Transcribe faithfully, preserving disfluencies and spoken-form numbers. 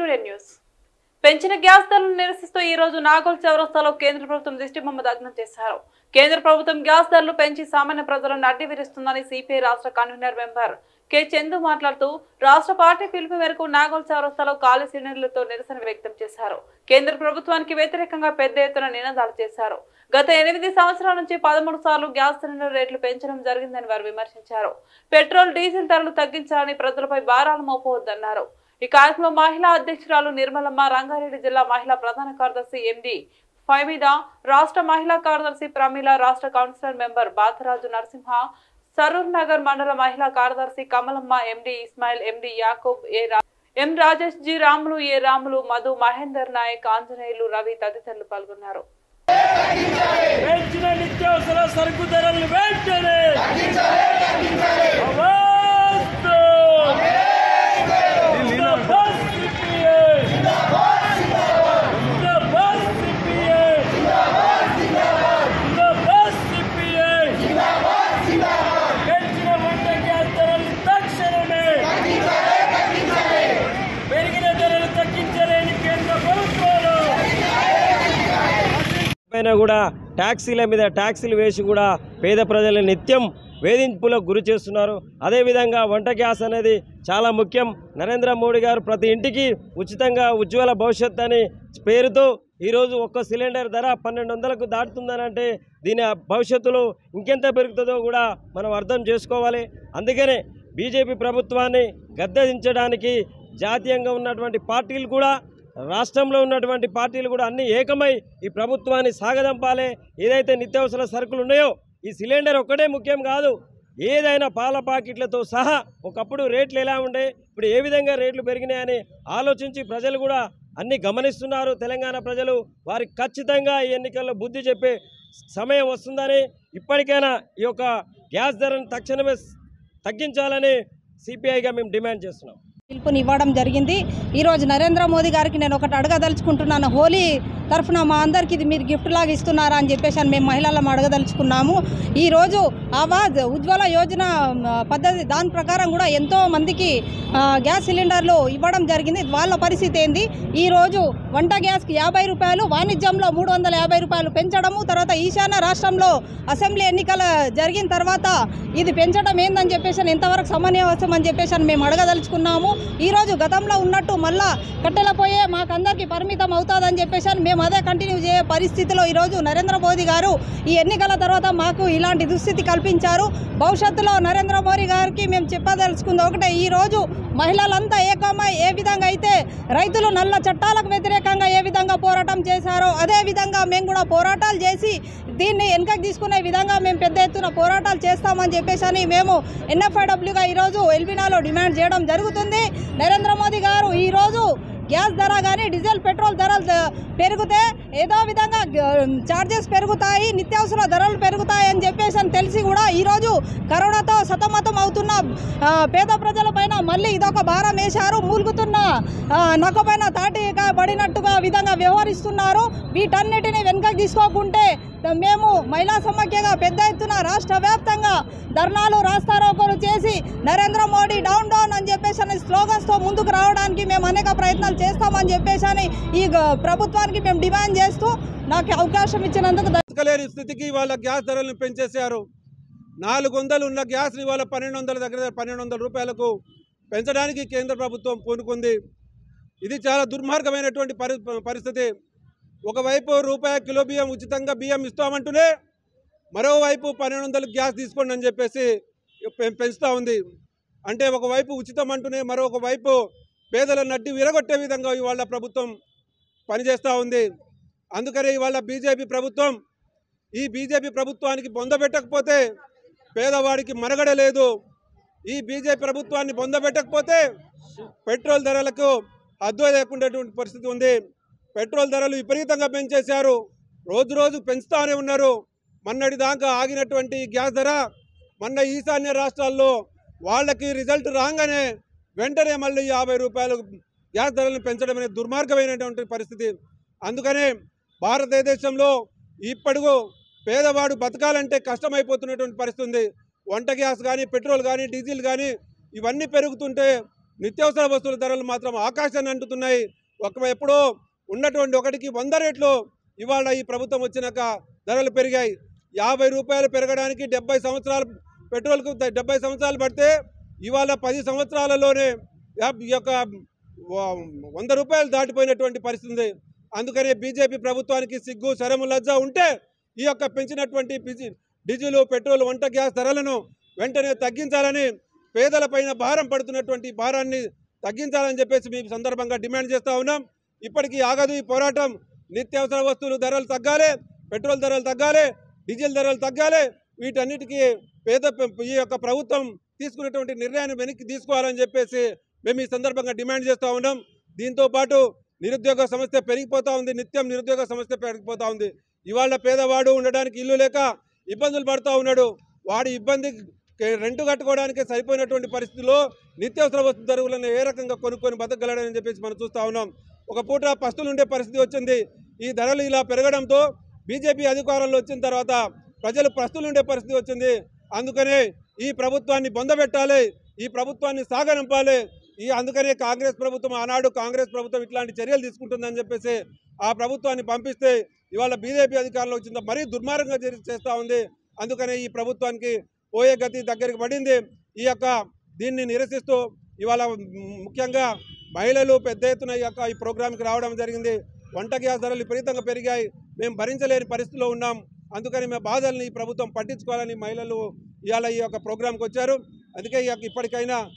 Today news పెంచిన gas ధరలను నిరసిస్తూ ఈ రోజు నాగోల్ చౌరస్తాలో కేంద్ర ప్రభుత్వం దిష్టిబొమ్మ దగ్ధం చేశారు. కేంద్ర ప్రభుత్వం గ్యాస్ ధరలు పెంచి సామాన్య ప్రజలను అడ్డి విరుస్తుందని సిపిఐ రాష్ట్ర కన్వీనర్ మెంబర్ కె చందు మాట్లాడుతూ రాష్ట్ర పార్టీ పిలుపు మేరకు నాగోల్ చౌరస్తాలో ఖాళీ సిలిండర్లతో నిరసన వ్యక్తం చేశారు. కేంద్ర ప్రభుత్వానికి వ్యతిరేకంగా పెద్ద ఎత్తున నినాదాలు చేశారు. గత ఎనిమిది సంవత్సరాల నుంచి పదమూడు సార్లు గ్యాస్ సిలిండర్ రేట్లు పెంచడం జరిగిందని వారు విమర్శించారు. పెట్రోల్ డీజిల్ ధరలు తగ్గించాలని ప్రజలపై భారాలు మోపవద్దన్నారు. ఈ కార్యక్రమంలో మహిళా అధ్యక్షురాలు నిర్మలమ్మ, రంగారెడ్డి జిల్లా మహిళా ప్రధాన కార్యదర్శి ఎండి ఫైమిదా, రాష్ట్ర మహిళా కార్యదర్శి ప్రమీల, రాష్ట్ర కౌన్సిలర్ మెంబర్ బాతరాజు నరసింహ, సరూర్ నగర్ మండల మహిళా కార్యదర్శి Kamalamma, MD Ismail, MD Yakub, A M Rajesh G Ramulu, A Ramulu, Madhu, Mahender Naik, Anjaneyulu, Ravi తదితరులు పాల్గొన్నారు. కూడా ట్యాక్సీల మీద ట్యాక్సీలు వేసి కూడా పేద ప్రజలను నిత్యం వేధింపులకు గురి చేస్తున్నారు. అదేవిధంగా వంట గ్యాస్ అనేది చాలా ముఖ్యం. నరేంద్ర మోడీ గారు ప్రతి ఇంటికి ఉచితంగా ఉజ్వల భవిష్యత్ అని పేరుతో ఈరోజు ఒక్క సిలిండర్ ధర పన్నెండు వందలకు దాటుతుందని అంటే దీని భవిష్యత్తులో ఇంకెంత పెరుగుతుందో కూడా మనం అర్థం చేసుకోవాలి. అందుకనే బీజేపీ ప్రభుత్వాన్ని గద్దెదించడానికి జాతీయంగా ఉన్నటువంటి పార్టీలు కూడా, రాష్ట్రంలో ఉన్నటువంటి పార్టీలు కూడా అన్ని ఏకమై ఈ ప్రభుత్వాన్ని సాగదంపాలి. ఏదైతే నిత్యావసర సరుకులు ఉన్నాయో ఈ సిలిండర్ ఒక్కటే ముఖ్యం కాదు, ఏదైనా పాల ప్యాకెట్లతో సహా ఒకప్పుడు రేట్లు ఎలా ఉండే, ఇప్పుడు ఏ విధంగా రేట్లు పెరిగినాయని ఆలోచించి ప్రజలు కూడా అన్ని గమనిస్తున్నారు. తెలంగాణ ప్రజలు వారికి ఖచ్చితంగా ఈ ఎన్నికల్లో బుద్ధి చెప్పే సమయం వస్తుందని, ఇప్పటికైనా ఈ యొక్క గ్యాస్ ధరను తక్షణమే తగ్గించాలని సిపిఐగా మేము డిమాండ్ చేస్తున్నాం. పిలుపుని ఇవ్వడం జరిగింది. ఈరోజు నరేంద్ర మోదీ గారికి నేను ఒకటి అడగదలుచుకుంటున్నాను. హోలీ తరఫున మా అందరికి ఇది మీరు గిఫ్ట్ లాగా ఇస్తున్నారా అని చెప్పేసి అని మేము మహిళలను అడగదలుచుకున్నాము. ఈరోజు ఆవాజ్ ఉజ్వల యోజన పద్ధతి దాని ప్రకారం కూడా ఎంతో మందికి గ్యాస్ సిలిండర్లు ఇవ్వడం జరిగింది. వాళ్ళ పరిస్థితి ఏంది? ఈరోజు వంట గ్యాస్కి యాభై రూపాయలు, వాణిజ్యంలో మూడు వందల యాభై రూపాయలు పెంచడము, తర్వాత ఈశాన్య రాష్ట్రంలో అసెంబ్లీ ఎన్నికలు జరిగిన తర్వాత ఇది పెంచడం ఏందని చెప్పేసి ఎంతవరకు సమన్వయం అని చెప్పేసి అని మేము అడగదలుచుకున్నాము. ఈరోజు గతంలో ఉన్నట్టు మళ్ళా కట్టెలపోయే మాకందరికీ పరిమితం అవుతుందని చెప్పేసి అని మేము అదే కంటిన్యూ చేసే పరిస్థితిలో ఈరోజు నరేంద్ర మోదీ గారు ఈ ఎన్నికల తర్వాత మాకు ఇలాంటి దుస్థితి కల్పించారు. భవిష్యత్తులో నరేంద్ర మోదీ గారికి మేము చెప్పదలుచుకుంది ఒకటే, ఈరోజు మహిళలంతా ఏకమై ఏ విధంగా అయితే రైతులు నల్ల చట్టాలకు వ్యతిరేకంగా ఏ విధంగా పోరాటం చేశారో అదే విధంగా మేము కూడా పోరాటాలు చేసి దీన్ని వెనకకు తీసుకునే విధంగా మేము పెద్ద ఎత్తున పోరాటాలు చేస్తామని చెప్పేసి అని మేము ఎన్ఎఫ్ఐడబ్ల్యూగా ఈరోజు ఎల్బీనాలో డిమాండ్ చేయడం జరుగుతుంది. నరేంద్ర మోదీ గారు ఈరోజు గ్యాస్ ధర కానీ డీజిల్ పెట్రోల్ ధరలు పెరిగితే ఏదో విధంగా ఛార్జెస్ పెరుగుతాయి, నిత్యావసర ధరలు పెరుగుతాయి అని చెప్పేసి అని తెలిసి కూడా ఈరోజు కరోనాతో సతమతం అవుతున్న పేద ప్రజల పైన మళ్ళీ ఇదొక భారం వేశారు. మూలుగుతున్న నొక్కపైన తాటిగా పడినట్టుగా విధంగా వ్యవహరిస్తున్నారు. వీటన్నిటిని వెనుకకు తీసుకోకుంటే మేము మహిళా సమాఖ్యగా పెద్ద ఎత్తున రాష్ట్ర వ్యాప్తంగా ధర్నాలు, రాస్తారోకోలు చేసి నరేంద్ర మోడీ డౌన్ డౌన్ అని చెప్పేసి అని స్లోగన్స్తో ముందుకు రావడానికి మేము అనేక ప్రయత్నాలు చేస్తామని చెప్పేసి అని ఈ ప్రభుత్వానికి మేము డిమాండ్ చేస్తూ నాకు అవకాశం ఇచ్చినందుకు దక్కలేని స్థితికి వాళ్ళ గ్యాస్ ధరలను పెంచేశారు. నాలుగు వందలు ఉన్న గ్యాస్ని వాళ్ళ పన్నెండు వందల దగ్గర పన్నెండు వందల రూపాయలకు పెంచడానికి కేంద్ర ప్రభుత్వం పూనుకుంది. ఇది చాలా దుర్మార్గమైనటువంటి పరి పరిస్థితి ఒకవైపు రూపాయి కిలో బియ్యం ఉచితంగా బియ్యం ఇస్తామంటూనే మరోవైపు పన్నెండు వందలు గ్యాస్ తీసుకోండి అని చెప్పేసి పెంచుతూ ఉంది. అంటే ఒకవైపు ఉచితం అంటూనే మరొక వైపు పేదల నడ్డి విరగొట్టే విధంగా ఇవాళ ప్రభుత్వం పనిచేస్తూ ఉంది. అందుకనే ఇవాళ బీజేపీ ప్రభుత్వం ఈ బీజేపీ ప్రభుత్వానికి బొందబెట్టకపోతే పేదవాడికి మరగడ లేదు. ఈ బీజేపీ ప్రభుత్వాన్ని బొందబెట్టకపోతే పెట్రోల్ ధరలకు హద్దు లేకుండేటువంటి పరిస్థితి ఉంది. పెట్రోల్ ధరలు విపరీతంగా పెంచేశారు, రోజు రోజు పెంచుతూనే ఉన్నారు. మొన్నటి దాకా ఆగినటువంటి గ్యాస్ ధర మొన్న ఈశాన్య రాష్ట్రాల్లో వాళ్ళకి రిజల్ట్ రాగానే వెంటనే మళ్ళీ యాభై రూపాయలు గ్యాస్ ధరలను పెంచడం అనేది దుర్మార్గమైనటువంటి పరిస్థితి. అందుకనే భారతదేశంలో ఇప్పుడు పేదవాడు బతకాలంటే కష్టమైపోతున్నటువంటి పరిస్థితి ఉంది. వంట గ్యాస్ కానీ, పెట్రోల్ కానీ, డీజిల్ కానీ ఇవన్నీ పెరుగుతుంటే నిత్యావసర వస్తువుల ధరలు మాత్రం ఆకాశాన్ని అంటుతున్నాయి. ఒక ఎప్పుడో ఉన్నటువంటి ఒకటికి వంద రేట్లు ఇవాళ ఈ ప్రభుత్వం వచ్చినాక ధరలు పెరిగాయి. యాభై రూపాయలు పెరగడానికి డెబ్బై సంవత్సరాలు పెట్రోల్కు డెబ్బై సంవత్సరాలు పడితే ఇవాళ పది సంవత్సరాలలోనే ఈ యొక్క వంద రూపాయలు దాటిపోయినటువంటి పరిస్థితి ఉంది. అందుకనే బీజేపీ ప్రభుత్వానికి సిగ్గు శరము లజ్జ ఉంటే ఈ యొక్క పెంచినటువంటి డీజిల్ పెట్రోల్ వంట గ్యాస్ ధరలను వెంటనే తగ్గించాలని, పేదలపైన భారం పడుతున్నటువంటి భారాన్ని తగ్గించాలని చెప్పేసి మీ సందర్భంగా డిమాండ్ చేస్తూ ఉన్నాం. ఇప్పటికీ ఆగదు ఈ పోరాటం. నిత్యావసర వస్తువులు ధరలు తగ్గాలి, పెట్రోల్ ధరలు తగ్గాలి, డీజిల్ ధరలు తగ్గాలి. వీటన్నిటికీ పేద ఈ యొక్క ప్రభుత్వం తీసుకున్నటువంటి నిర్ణయాన్ని వెనక్కి తీసుకోవాలని చెప్పేసి మేము ఈ సందర్భంగా డిమాండ్ చేస్తూ ఉన్నాం. దీంతో పాటు నిరుద్యోగ సమస్య పెరిగిపోతూ ఉంది. నిత్యం నిరుద్యోగ సమస్య పెరిగిపోతూ ఉంది. ఇవాళ పేదవాడు ఉండడానికి ఇల్లు లేక ఇబ్బందులు పడుతూ ఉన్నాడు. వాడి ఇబ్బంది రెంట్ కట్టుకోవడానికి సరిపోయినటువంటి పరిస్థితుల్లో నిత్యావసర వస్తు ధరలను ఏ రకంగా కొనుక్కొని బతకగలడని చెప్పేసి మనం చూస్తూ ఉన్నాం. ఒక పూట పస్తులు ఉండే పరిస్థితి వచ్చింది. ఈ ధరలు ఇలా పెరగడంతో బీజేపీ అధికారంలో వచ్చిన తర్వాత ప్రజలు పస్తులు ఉండే పరిస్థితి వచ్చింది. అందుకనే ఈ ప్రభుత్వాన్ని బొందబెట్టాలి, ఈ ప్రభుత్వాన్ని సాగనంపాలి. ఈ అందుకనే కాంగ్రెస్ ప్రభుత్వం ఆనాడు కాంగ్రెస్ ప్రభుత్వం ఇట్లాంటి చర్యలు తీసుకుంటుందని చెప్పేసి ఆ ప్రభుత్వాన్ని పంపిస్తే ఇవాళ బీజేపీ అధికారంలో వచ్చిందో మరీ దుర్మార్గంగా చేస్తూ ఉంది. అందుకనే ఈ ప్రభుత్వానికి పోయే గతి దగ్గరికి పడింది. ఈ యొక్క దీన్ని నిరసిస్తూ ఇవాళ ముఖ్యంగా మహిళలు పెద్ద ఎత్తున ఈ యొక్క ఈ ప్రోగ్రాంకి రావడం జరిగింది. వంట గ్యాస్ ధరలు విపరీతంగా పెరిగాయి. మేము భరించలేని పరిస్థితిలో ఉన్నాం. అందుకని మేము బాధల్ని ఈ ప్రభుత్వం పట్టించుకోవాలని మహిళలు ఇవాళ ఈ యొక్క ప్రోగ్రాంకి వచ్చారు. అందుకే ఇప్పటికైనా